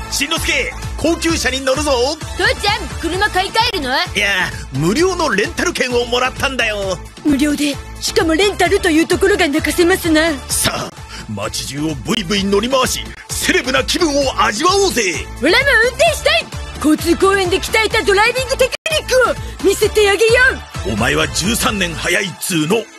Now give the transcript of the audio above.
しんのすけ、高級車に乗るぞ。 父ちゃん、車買い替えるの？ いや、無料のレンタル券をもらったんだよ。 無料で、しかもレンタルというところが泣かせますな。 さあ、街中をブイブイ乗り回し、セレブな気分を味わおうぜ。 俺も運転したい。交通公園で鍛えたドライビングテクニックを見せてあげよう。 お前は13年早いっつーの。